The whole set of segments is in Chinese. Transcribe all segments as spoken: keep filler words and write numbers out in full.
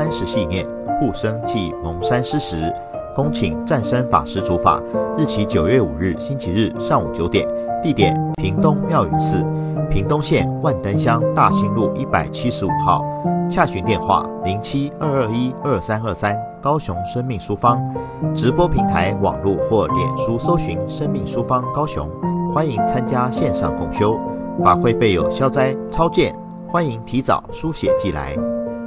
三十系念护生暨蒙山施食，恭请湛山法师主法，日期九月五日星期日上午九点，地点屏东妙云寺，屏东县万丹乡大兴路一百七十五号，洽询电话零七二二一二三二三，高雄生命书坊，直播平台网络或脸书搜寻生命书坊高雄，欢迎参加线上共修，法会备有消灾超荐，欢迎提早书写寄来。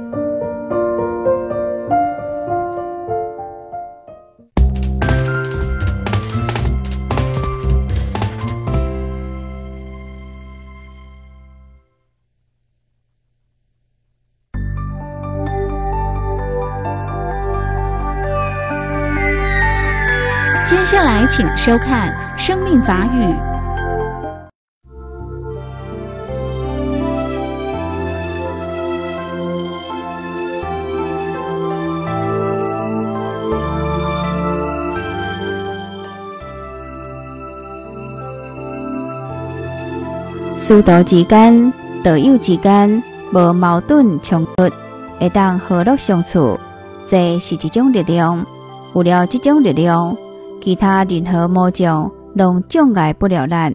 接下来，请收看《生命法语》。 师徒之间、道友之间无矛盾冲突，会当和乐相处，这是一种力量。有了这种力量，其他任何魔障拢障碍不了咱。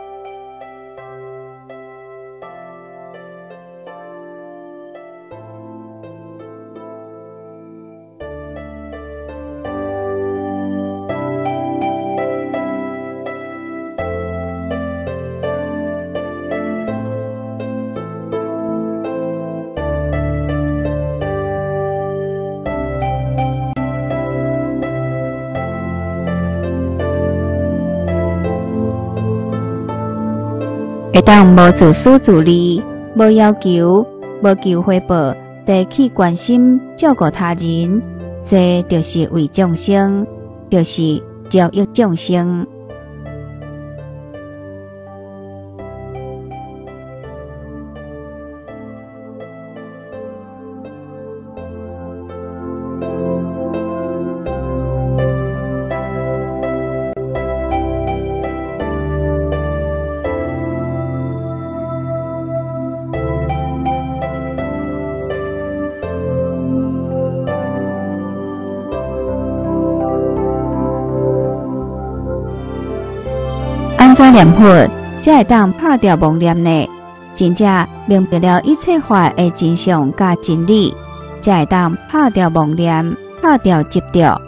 会当无自私自利，无要求，无求回报，地去关心照顾他人，这就是为众生，就是疗愈众生。安怎念佛才会当拍掉妄念呢？真正明白了一切法的真相甲真理，才会当拍掉妄念，拍掉执着。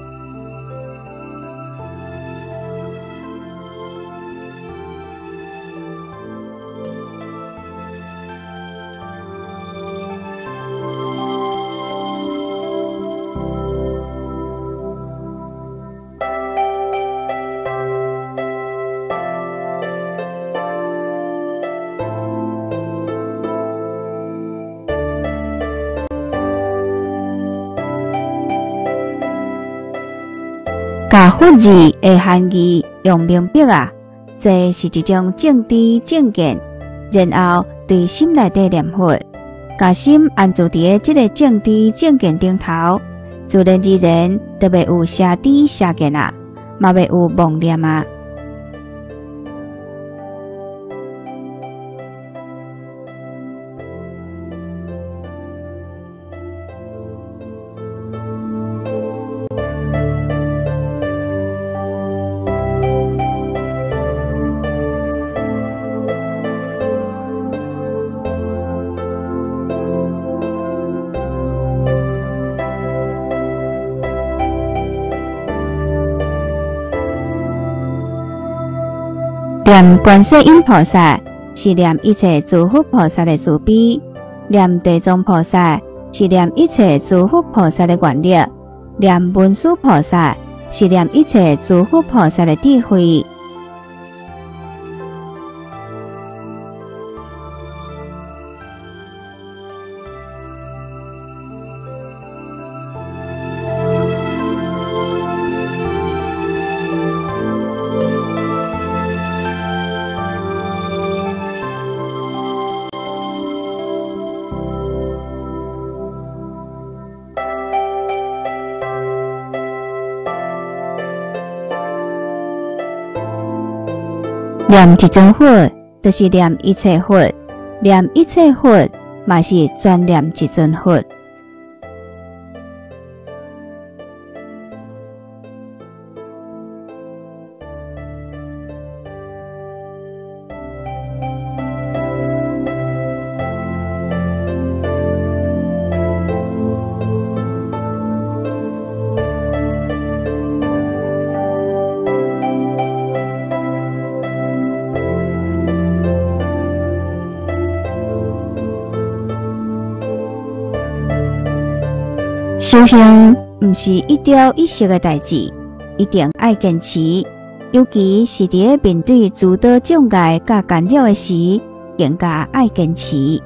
甲佛字的含义用明白啊，这是一种正知正见，然后对心内底念佛，甲心安住伫这个正知正见顶头，自然而然就袂有邪知邪见啊，嘛袂有妄念啊。念观世音菩萨是念一切诸佛菩萨的慈悲，念地藏菩萨是念一切诸佛菩萨的愿力，念文殊菩萨是念一切诸佛菩萨的智慧。念一尊佛，就是念一切佛；念一切佛，嘛是专念一尊佛。 修行毋是一朝一夕的代志，一定爱坚持，尤其是伫咧面对诸多障碍甲干扰的时，更加爱坚持。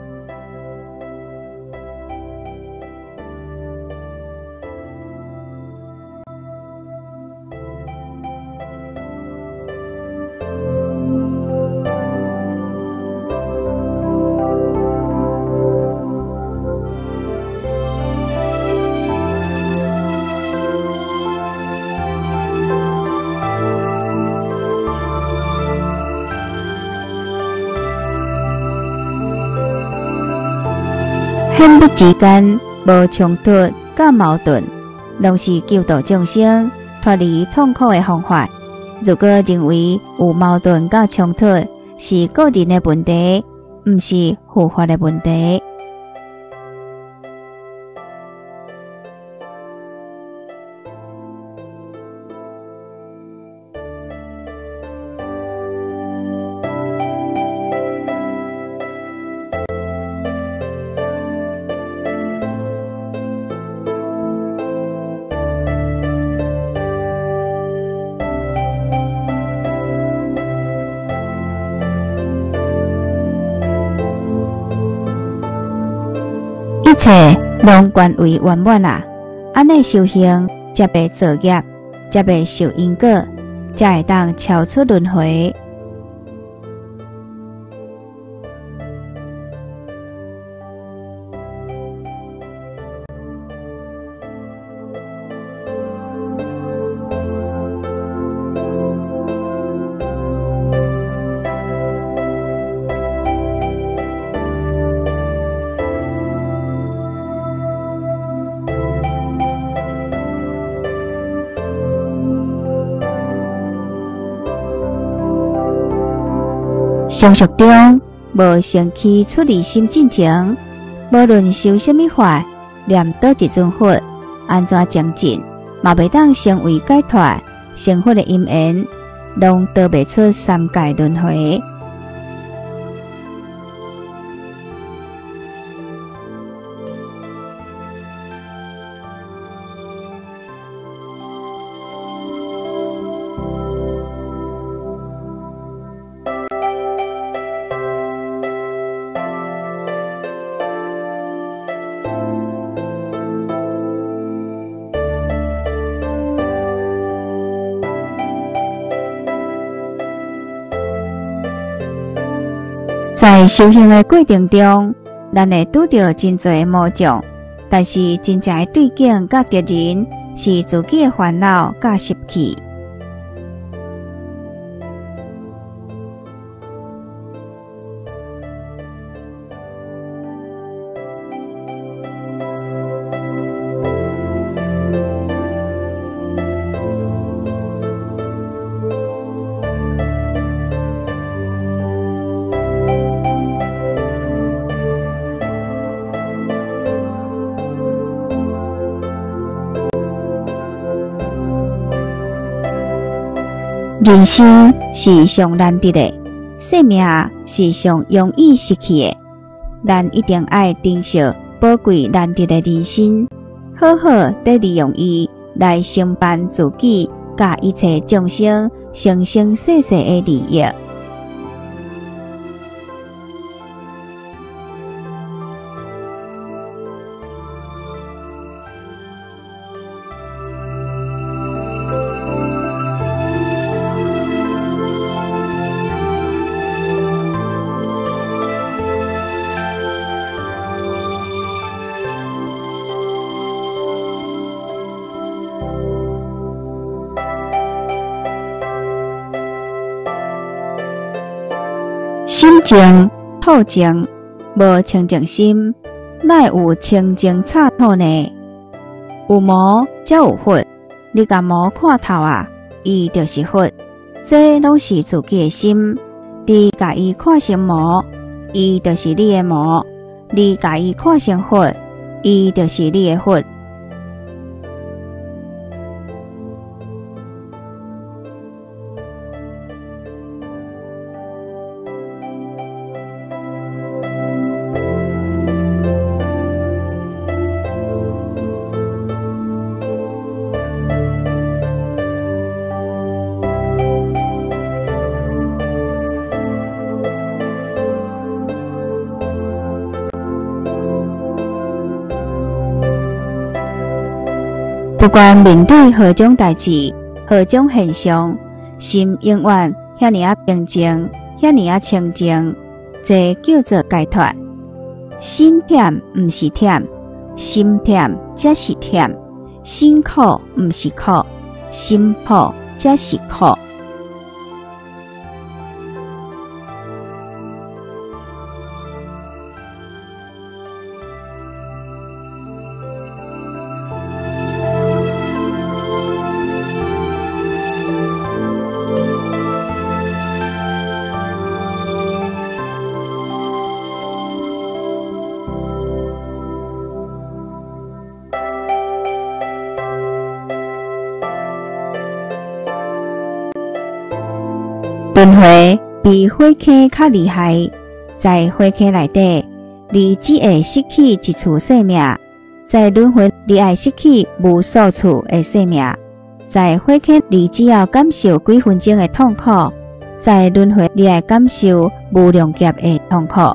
天不之间无冲突甲矛盾，拢是救度众生脱离痛苦的方法。如果认为有矛盾甲冲突是个人的问题，毋是佛法的问题。一切拢关为圆满啊！安尼修行，才袂造业，才袂受因果，才会当超出轮回。相续中无生起出离心进程，无论修什么法，念叨一尊佛，安怎精进，嘛袂当成为解脱成佛的因缘，拢逃袂出三界轮回。在修行的过程中，咱会拄到真侪的魔障，但是真正的对境甲敌人是自己的烦恼甲习气。人生是上难得的，生命是上容易失去的。咱一定爱珍惜宝贵难得的人生，好好地利用伊来承办自己甲一切众生生生世世的利益。心静土静，无清净心，哪有清净插土呢？有魔才有佛，你甲魔看透啊，伊就是佛。这拢是自己的心，你甲伊看成魔，伊就是你的魔；你甲伊看成佛，伊就是你的佛。 不管面对何种代志、何种现象，心永远遐尼啊平静，遐尼啊清净，这叫做解脱。心忝毋是忝，心忝才是忝；心苦毋是苦，心苦才是苦。轮回比火坑较厉害，在火坑内底，你只会失去一处生命；在轮回，你会失去无数处的生命。在火坑，你只要感受几分钟的痛苦；在轮回，你会感受无量劫的痛苦。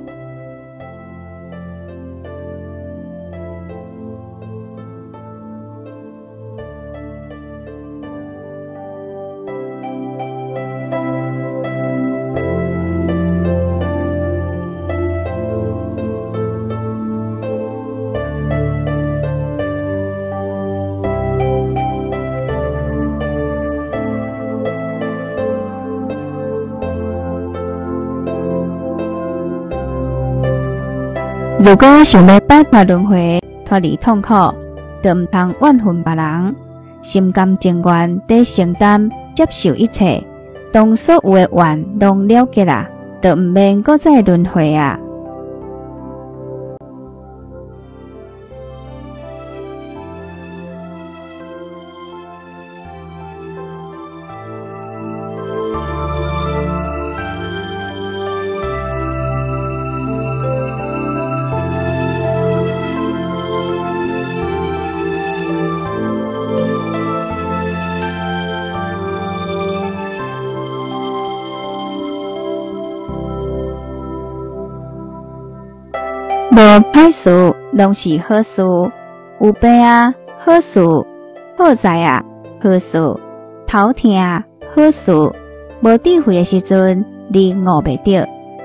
如果想要摆脱轮回、脱离痛苦，就毋通怨恨别人，心甘情愿地承担、接受一切。当所有的怨拢了结啦，就毋免搁再轮回啊。无歹事，拢是好事；有病啊，好事；好在啊，好事；头痛啊，好事；无智慧的时阵，你悟袂着。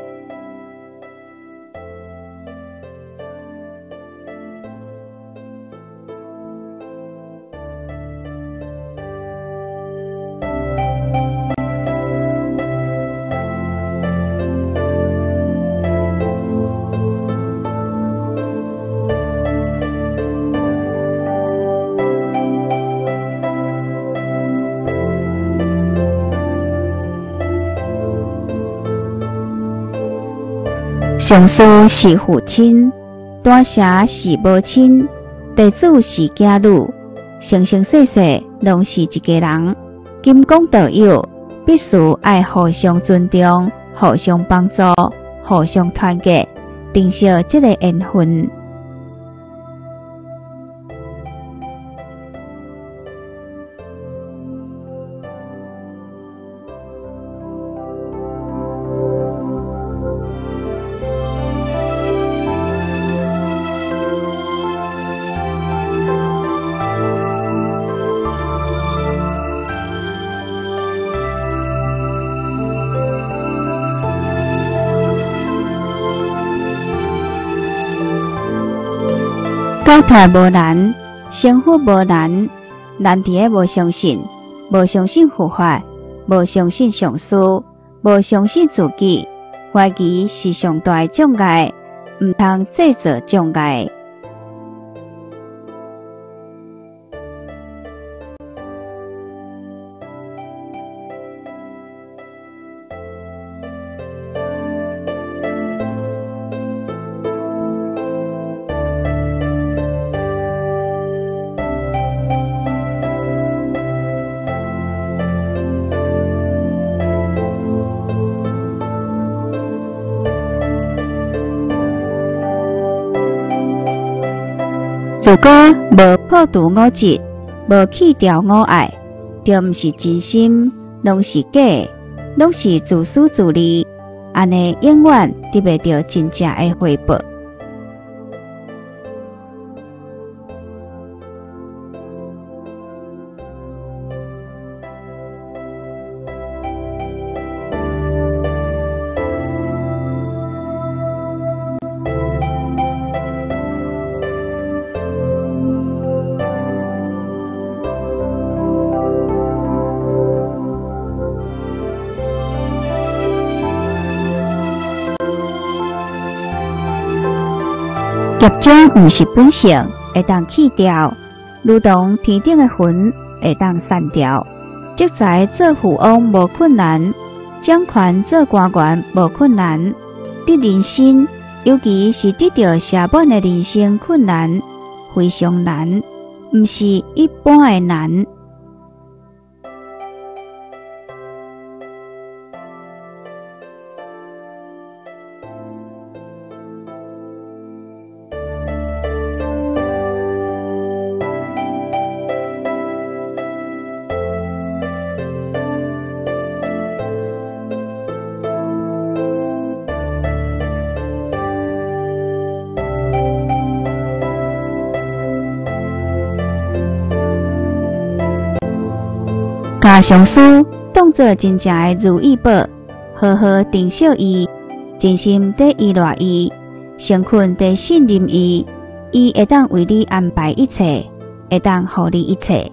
上师是父亲，大侠是母亲，弟子是家女，生生世世拢是一家人。金刚道友必须爱互相尊重、互相帮助、互相团结，珍惜这个缘分。解脱无难，成佛无难，难伫个无相信，无相信佛法，无相信上师，无相信自己，怀疑是上大的障碍，毋通制造障碍。如果无破除我执，无去掉我爱，就毋是真心，拢是假，拢是自私自利，安尼永远得袂到真正的回报。 业种毋是本性，会当去掉；如同天顶的云，会当散掉。积财做富翁无困难，掌权做官员无困难。得人心，尤其是得到社满的人生困难，非常难，毋是一般的难。把上司当作真正的如意宝，好好珍惜伊，真心地依赖伊，诚恳地信任伊，伊会当为你安排一切，会当予你一切。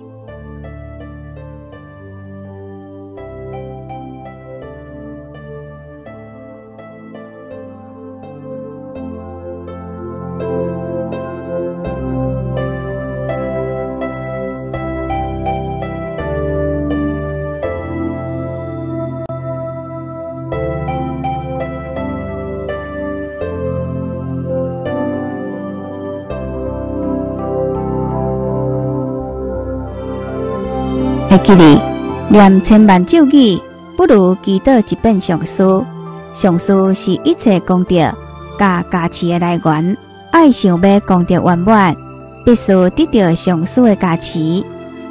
会记哩，念千万咒语，不如祈祷一本上师。上师是一切功德加加持的来源。爱想要功德圆满，必须得到上师的加持。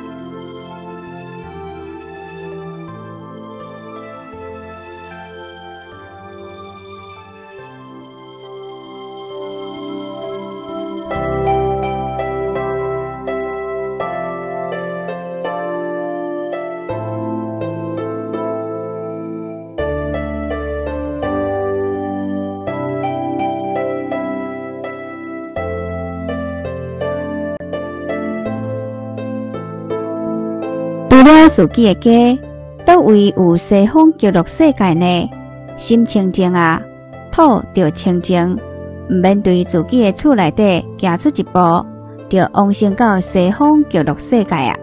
除了自己的家，倒位有西方极乐世界呢？心清净啊，土就清净，毋免对自己的厝内底行出一步，就往生到西方极乐世界啊！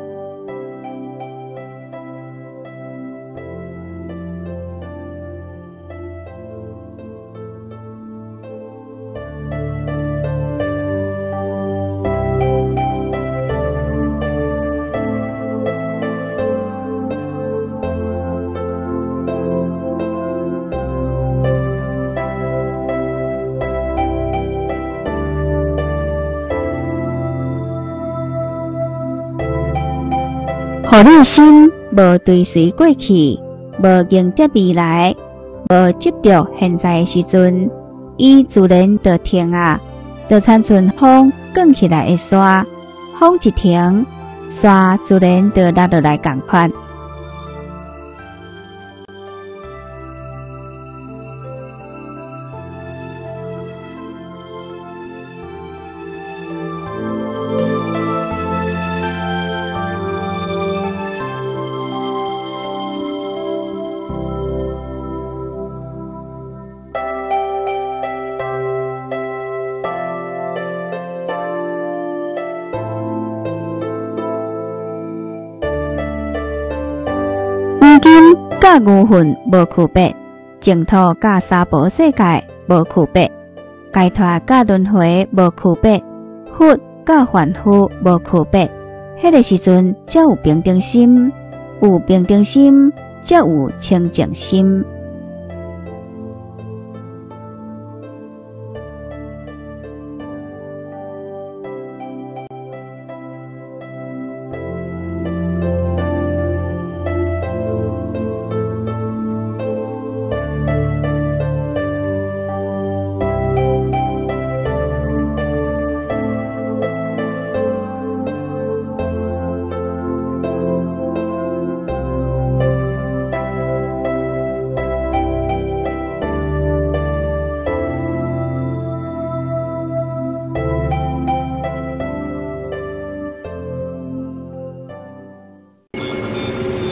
互你心无追随过去，无迎接未来，无执着现在的时阵，伊自然就停啊，就参像风卷起来的沙，风一停，沙自然就落落来共款。黄金甲牛粪无区别，净土甲娑婆世界无区别，解脱甲轮回无区别，佛甲凡夫无区别。迄个时阵才有平等心，有平等心才有清净心。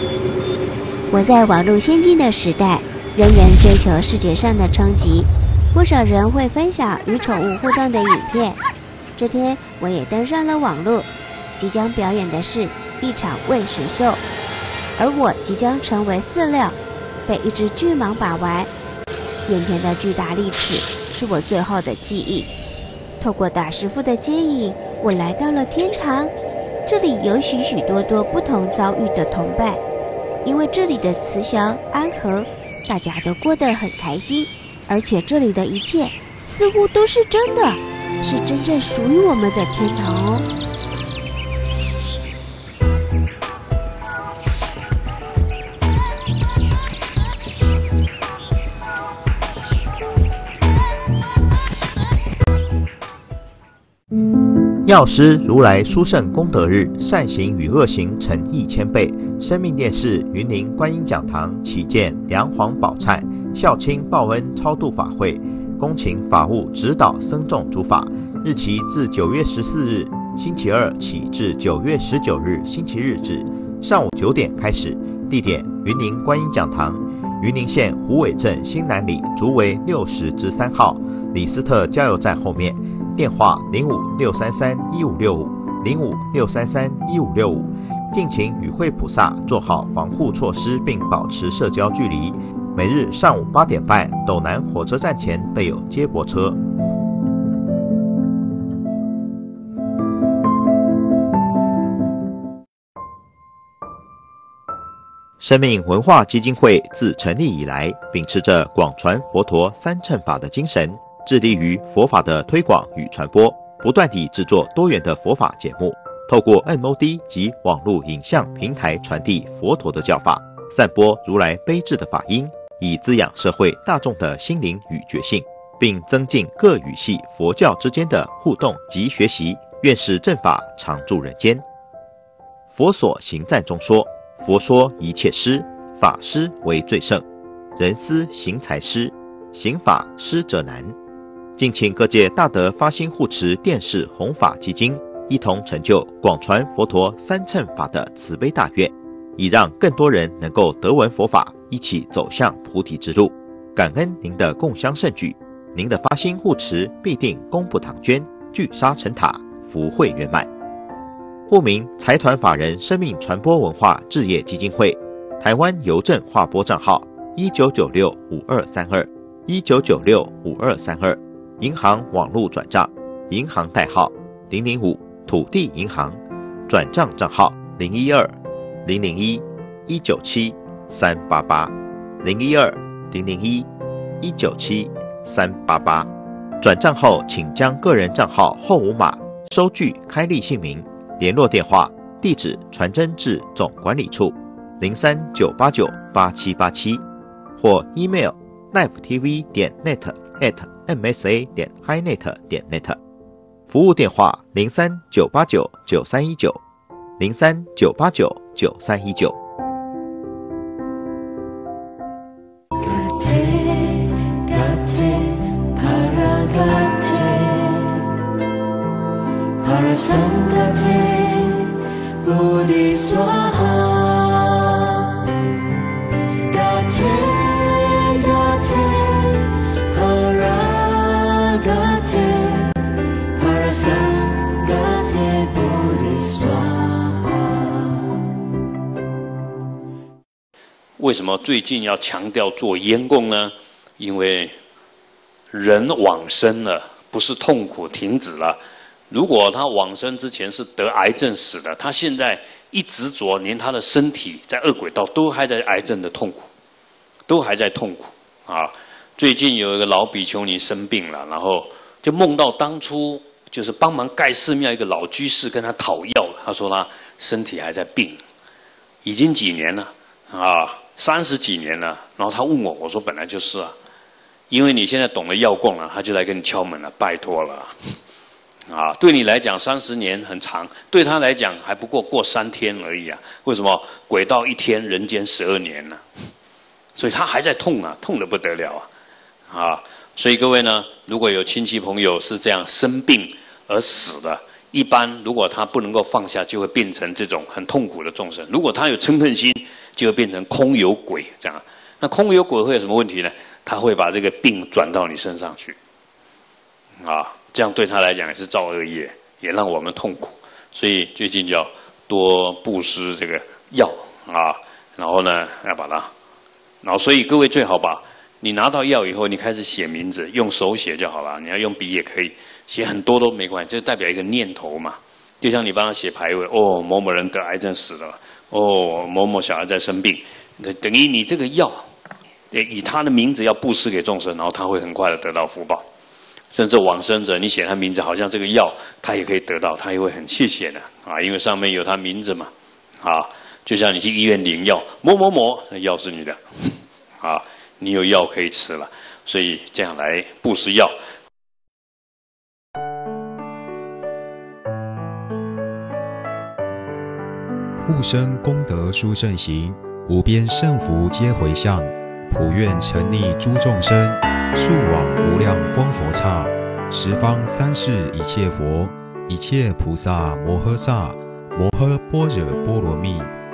活在网络先进的时代，人人追求视觉上的冲击， 不少人会分享与宠物互动的影片。这天我也登上了网络，即将表演的是一场喂食秀，而我即将成为饲料，被一只巨蟒把玩。眼前的巨大利齿是我最后的记忆。透过大师傅的接引，我来到了天堂。这里有许许多多不同遭遇的同伴，因为这里的慈祥安和，大家都过得很开心，而且这里的一切似乎都是真的，是真正属于我们的天堂哦。 药师如来殊胜功德日，善行与恶行成一千倍。生命电视云林观音讲堂启建梁皇宝忏孝亲报恩超度法会，恭请法务指导僧众主法，日期自九月十四日星期二起至九月十九日星期日止，上午九点开始，地点云林观音讲堂，云林县虎尾镇新南里竹围六十之三号，李斯特加油站后面。电话零五六三三一五六五零五六三三一五六五，敬请与会菩萨做好防护措施，并保持社交距离。每日上午八点半，斗南火车站前备有接驳车。生命文化基金会自成立以来，秉持着广传佛陀三乘法的精神，致力于佛法的推广与传播，不断地制作多元的佛法节目，透过 M O D 及网络影像平台传递佛陀的教法，散播如来悲智的法音，以滋养社会大众的心灵与觉性，并增进各语系佛教之间的互动及学习。愿使正法常驻人间。佛所行赞中说，佛说一切施，法施为最胜，人思行财施，行法施者难。敬请各界大德发心护持电视弘法基金，一同成就广传佛陀三乘法的慈悲大愿，以让更多人能够得闻佛法，一起走向菩提之路。感恩您的共襄盛举，您的发心护持必定功不唐捐，聚沙成塔，福慧圆满。户名财团法人生命传播文化置业基金会，台湾邮政划拨账号一九九六五二三二一九九六五二三二，银行网络转账，银行代号零零五土地银行，转账账号零一二零零一一九七三八八零一二零零一一九七三八八。转账后请将个人账号后五码、收据开立姓名、联络电话、地址传真至总管理处零三九八九八七八七，或 email live t v 点 net at m s a 点 highnet 点 net。服务电话零三九八九九三一九零三九八九九三一九。 为什么最近要强调做烟供呢？因为人往生了，不是痛苦停止了。如果他往生之前是得癌症死的，他现在一执着，连他的身体在恶鬼道都还在癌症的痛苦，都还在痛苦啊！最近有一个老比丘尼生病了，然后就梦到当初就是帮忙盖寺庙一个老居士跟他讨药，他说他身体还在病，已经几年了啊，三十几年了。然后他问我，我说本来就是啊，因为你现在懂了药供了，他就来跟你敲门了，拜托了。啊，对你来讲三十年很长，对他来讲还不过过三天而已啊！为什么？鬼道一天，人间十二年呢、啊？所以他还在痛啊，痛得不得了啊！啊，所以各位呢，如果有亲戚朋友是这样生病而死的，一般如果他不能够放下，就会变成这种很痛苦的众生；如果他有嗔恨心，就会变成空有鬼这样。那空有鬼会有什么问题呢？ 他会把这个病转到你身上去，啊，这样对他来讲也是造恶业，也让我们痛苦。所以最近就要多布施这个药啊，然后呢要把它，然后所以各位最好把你拿到药以后，你开始写名字，用手写就好了，你要用笔也可以，写很多都没关系，这代表一个念头嘛。就像你帮他写牌位，哦，某某人得癌症死了，哦，某某小孩在生病，等于你这个药，以他的名字要布施给众生，然后他会很快的得到福报。甚至往生者，你写他名字，好像这个药他也可以得到，他也会很谢谢的啊，因为上面有他名字嘛，啊，就像你去医院领药，某某某，那药是你的，啊，你有药可以吃了，所以这样来布施药。 护生功德殊胜行，无边胜福皆回向，普愿沉溺诸众生，速往无量光佛刹，十方三世一切佛，一切菩萨摩诃萨，摩诃般若波罗蜜。